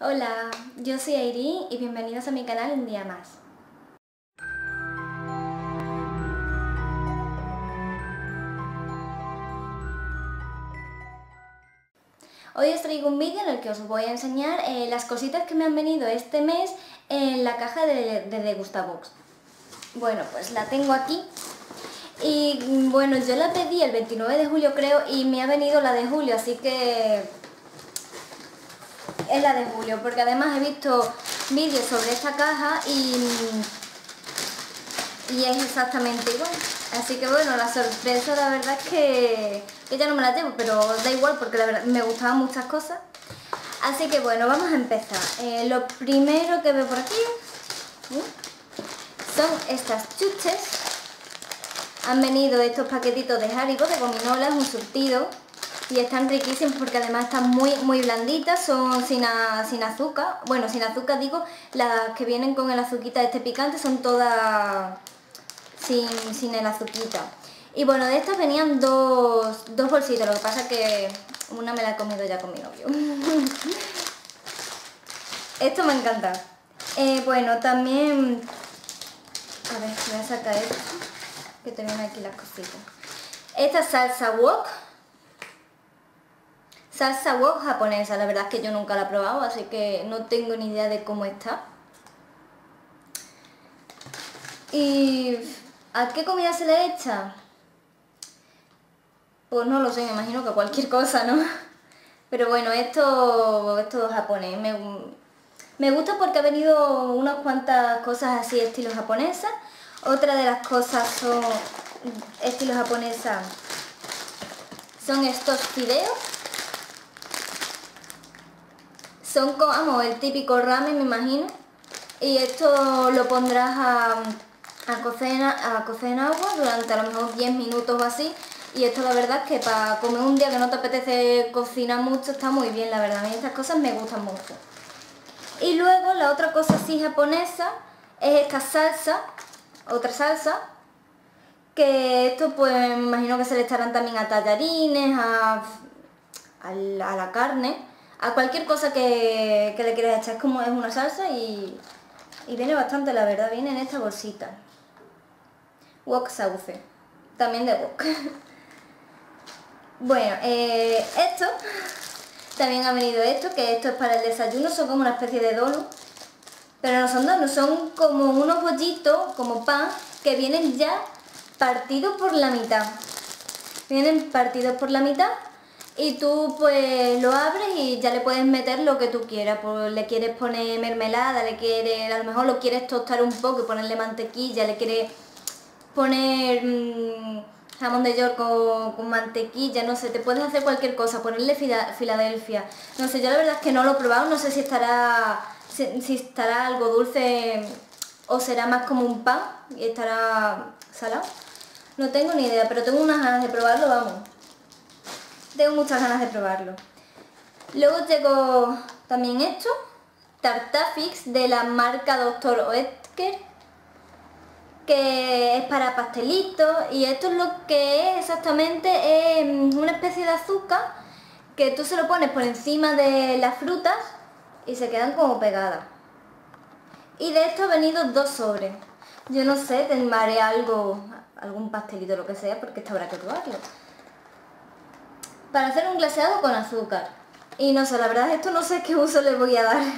Hola, yo soy Airí y bienvenidos a mi canal un día más. Hoy os traigo un vídeo en el que os voy a enseñar las cositas que me han venido este mes en la caja de Degustabox. Bueno, pues la tengo aquí y bueno, yo la pedí el 29 de julio creo y me ha venido la de julio, así que es la de julio, porque además he visto vídeos sobre esta caja y es exactamente igual. Así que bueno, la sorpresa la verdad es que ya no me la llevo, pero da igual porque la verdad me gustaban muchas cosas. Así que bueno, vamos a empezar. Lo primero que veo por aquí son estas chuches. Han venido estos paquetitos de Haribo, de gominolas, un surtido. Y están riquísimos porque además están muy blanditas, son sin azúcar. Bueno, sin azúcar digo, las que vienen con el azuquita este picante son todas sin el azuquita. Y bueno, de estas venían dos bolsitas, lo que pasa es que una me la he comido ya con mi novio. Esto me encanta. Bueno, también... A ver, voy a sacar esto, que te vienen aquí las cositas. Esta salsa wok. Salsa wok japonesa, la verdad es que yo nunca la he probado, así que no tengo ni idea de cómo está. Y... ¿a qué comida se le echa? Pues no lo sé, me imagino que cualquier cosa, ¿no? Pero bueno, esto es japonés. Me gusta porque ha venido unas cuantas cosas así estilo japonesa. Otra de las cosas son estilo japonesa son estos fideos. Son como el típico ramen, me imagino. Y esto lo pondrás a cocer en agua durante a lo mejor 10 minutos o así. Y esto la verdad es que para comer un día que no te apetece cocinar mucho está muy bien, la verdad. A mí estas cosas me gustan mucho. Y luego la otra cosa así japonesa es esta salsa, otra salsa, que esto pues me imagino que se le echarán también a tallarines, a la carne, a cualquier cosa que le quieras echar. Es una salsa y viene bastante, la verdad, viene en esta bolsita. Wok sauce, también de wok. Bueno, esto, también ha venido esto, que esto es para el desayuno, son como una especie de donut. Pero no son donuts, son como unos bollitos, como pan, que vienen ya partidos por la mitad. Vienen partidos por la mitad y tú pues lo abres y ya le puedes meter lo que tú quieras. Pues le quieres poner mermelada, a lo mejor lo quieres tostar un poco y ponerle mantequilla, le quieres poner jamón de york con mantequilla, no sé, te puedes hacer cualquier cosa, ponerle Filadelfia. No sé, yo la verdad es que no lo he probado, no sé si estará algo dulce o será más como un pan y estará salado. No tengo ni idea, pero tengo unas ganas de probarlo, vamos. Tengo muchas ganas de probarlo. Luego tengo también esto, Tartafix de la marca Dr. Oetker, que es para pastelitos, y esto es lo que es exactamente, es una especie de azúcar que tú se lo pones por encima de las frutas y se quedan como pegadas. Y de esto han venido 2 sobres. Yo no sé, tendré algún pastelito o lo que sea, porque esto habrá que probarlo. Para hacer un glaseado con azúcar. Y no sé, la verdad esto no sé qué uso le voy a dar.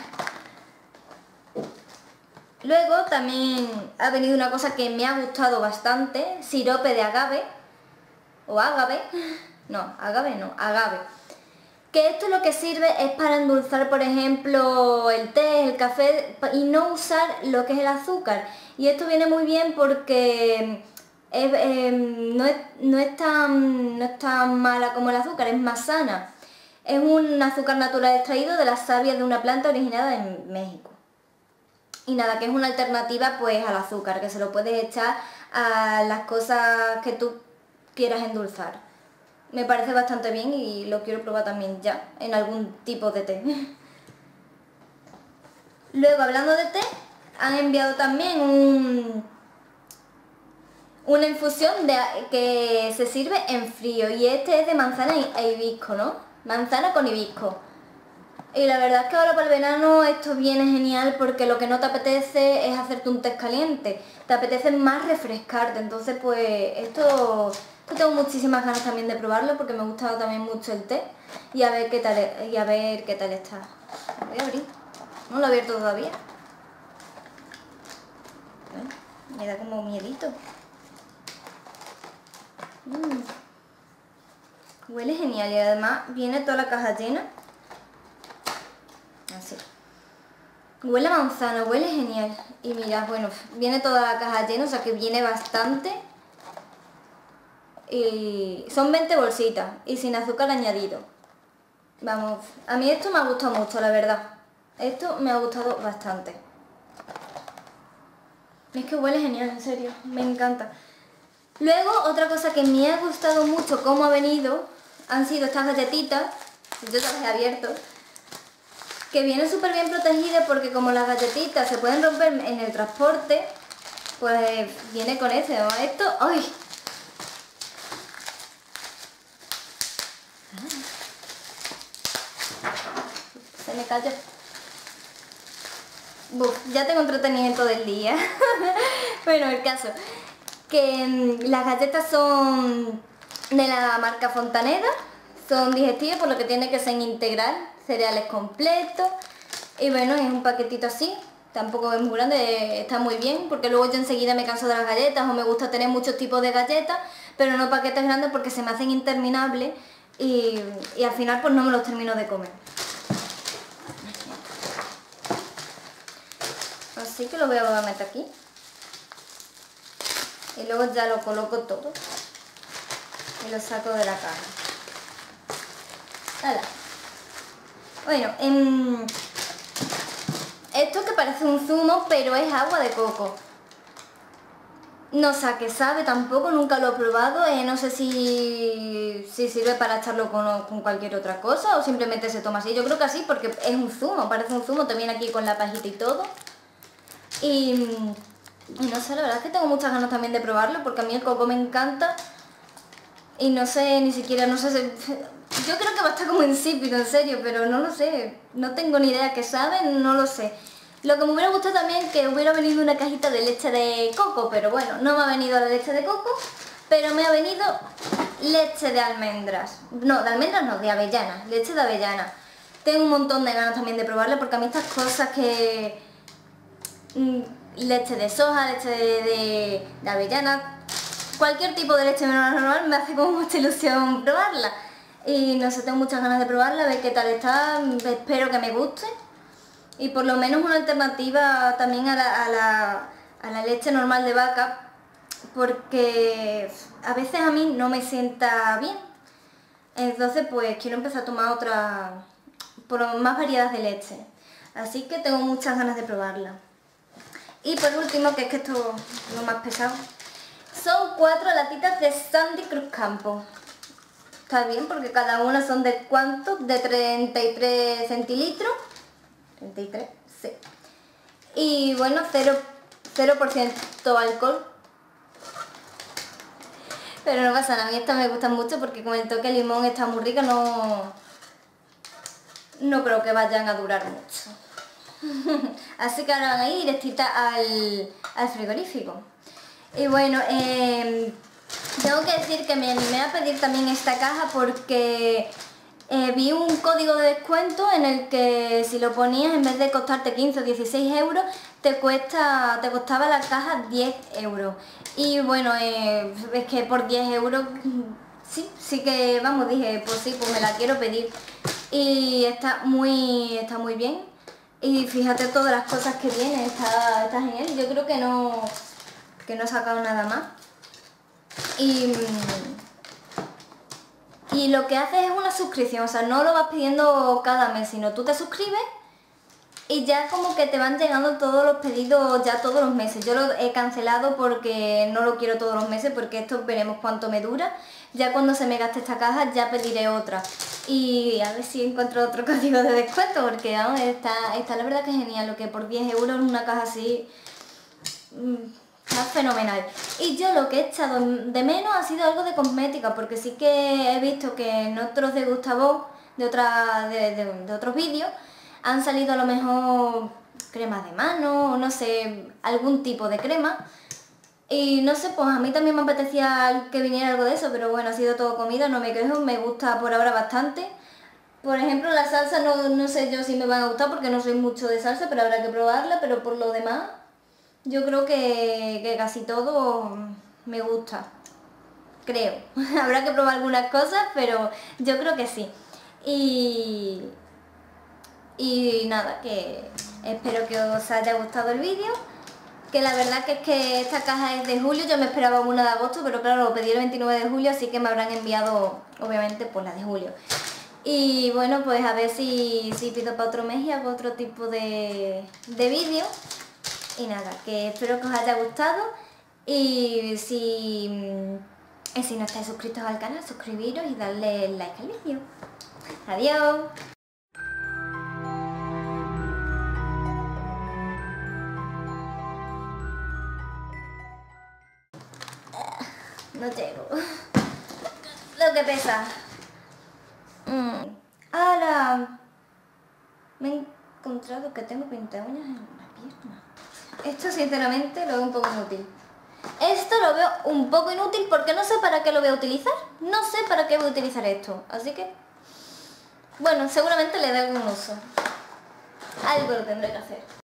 Luego también ha venido una cosa que me ha gustado bastante, sirope de agave, o agave, no, agave no, agave. Que esto lo que sirve es para endulzar, por ejemplo, el té, el café, y no usar lo que es el azúcar. Y esto viene muy bien porque no es tan mala como el azúcar, es más sana. Es un azúcar natural extraído de las sabias de una planta originada en México. Y nada, que es una alternativa pues al azúcar, que se lo puedes echar a las cosas que tú quieras endulzar. Me parece bastante bien y lo quiero probar también ya, en algún tipo de té. Luego, hablando de té, han enviado también una infusión que se sirve en frío, y este es de manzana e hibisco, ¿no? Manzana con hibisco. Y la verdad es que ahora para el verano esto viene genial porque lo que no te apetece es hacerte un té caliente, te apetece más refrescarte, entonces pues esto tengo muchísimas ganas también de probarlo porque me gusta también mucho el té y a ver qué tal, está. Lo voy a abrir, no lo he abierto todavía. Bueno, me da como miedito. Huele genial y además viene toda la caja llena. Así. Huele a manzana, huele genial. Y mira, bueno, viene toda la caja llena, o sea que viene bastante. Y son 20 bolsitas y sin azúcar añadido. Vamos, a mí esto me ha gustado mucho, la verdad. Esto me ha gustado bastante. Es que huele genial, en serio, me encanta. Luego, otra cosa que me ha gustado mucho cómo ha venido han sido estas galletitas. Yo las he abierto. Que vienen súper bien protegidas porque como las galletitas se pueden romper en el transporte, pues viene con este, ¿no? Esto, ¡ay! Se me cayó. Buf, ya tengo entretenimiento del día. Bueno, el caso, que las galletas son de la marca Fontaneda, son digestivas por lo que tiene que ser integral, cereales completos y bueno, es un paquetito así, tampoco es muy grande, está muy bien porque luego yo enseguida me canso de las galletas o me gusta tener muchos tipos de galletas, pero no paquetes grandes porque se me hacen interminables y al final pues no me los termino de comer. Así que lo voy a meter aquí y luego ya lo coloco todo y lo saco de la caja. ¡Hala! Bueno, esto que parece un zumo, pero es agua de coco. No sé a qué sabe tampoco, nunca lo he probado. No sé si sirve para echarlo con cualquier otra cosa o simplemente se toma así. Yo creo que así porque es un zumo, parece un zumo, te viene aquí con la pajita y todo. Y no sé, la verdad es que tengo muchas ganas también de probarlo porque a mí el coco me encanta. Y no sé, ni siquiera, no sé, yo creo que va a estar como insípido, en serio, pero no lo sé, no tengo ni idea qué sabe, no lo sé. Lo que me hubiera gustado también que hubiera venido una cajita de leche de coco, pero bueno, no me ha venido la leche de coco, pero me ha venido leche de almendras. No, de almendras no, de avellana, leche de avellana. Tengo un montón de ganas también de probarla porque a mí estas cosas que... leche de soja, leche de avellana... Cualquier tipo de leche menos normal me hace como mucha ilusión probarla. Y no sé, tengo muchas ganas de probarla, a ver qué tal está, espero que me guste. Y por lo menos una alternativa también a la leche normal de vaca, porque a veces a mí no me sienta bien. Entonces pues quiero empezar a tomar más variedades de leche. Así que tengo muchas ganas de probarla. Y por último, que es que esto es lo más pesado, son 4 latitas de Sandy Cruz Campo. Está bien porque cada una son de ¿cuánto? De 33 centilitros. 33, sí. Y bueno, 0% alcohol. Pero no pasa nada, a mí estas me gustan mucho porque con el toque de limón está muy rica, no creo que vayan a durar mucho. Así que ahora van a ir directita al frigorífico. Y bueno, tengo que decir que me animé a pedir también esta caja porque vi un código de descuento en el que si lo ponías en vez de costarte 15 o 16 euros te costaba la caja 10 euros. Y bueno, es que por 10 euros sí que vamos, dije pues sí, pues me la quiero pedir. Y está muy bien. Y fíjate todas las cosas que tiene, está genial. Yo creo que no he sacado nada más. Y lo que hace es una suscripción, o sea, no lo vas pidiendo cada mes, sino tú te suscribes y ya como que te van llegando todos los pedidos ya todos los meses. Yo lo he cancelado porque no lo quiero todos los meses, porque esto veremos cuánto me dura. Ya cuando se me gaste esta caja ya pediré otra. Y a ver si encuentro otro código de descuento, porque vamos, está la verdad que es genial, lo que por 10 euros una caja así... está fenomenal. Y yo lo que he echado de menos ha sido algo de cosmética, porque sí que he visto que en otros degustadores de otros vídeos, han salido a lo mejor cremas de mano, o no sé, algún tipo de crema. Y no sé, pues a mí también me apetecía que viniera algo de eso, pero bueno, ha sido todo comida, no me quejo, me gusta por ahora bastante. Por ejemplo, la salsa no sé yo si me van a gustar porque no soy mucho de salsa, pero habrá que probarla, pero por lo demás, yo creo que casi todo me gusta. Creo. Habrá que probar algunas cosas, pero yo creo que sí. Y nada, que espero que os haya gustado el vídeo. Que la verdad que es que esta caja es de julio, yo me esperaba una de agosto, pero claro, lo pedí el 29 de julio, así que me habrán enviado, obviamente, pues la de julio. Y bueno, pues a ver si pido para otro mes y hago otro tipo de vídeo. Y nada, que espero que os haya gustado. Y si no estáis suscritos al canal, suscribiros y darle like al vídeo. Adiós. No llego. Lo que pesa. ¡Hala! Me he encontrado que tengo uñas en la pierna. Esto sinceramente lo veo un poco inútil. Esto lo veo un poco inútil porque no sé para qué lo voy a utilizar. No sé para qué voy a utilizar esto. Así que, bueno, seguramente le dé algún uso. Algo lo tendré que hacer.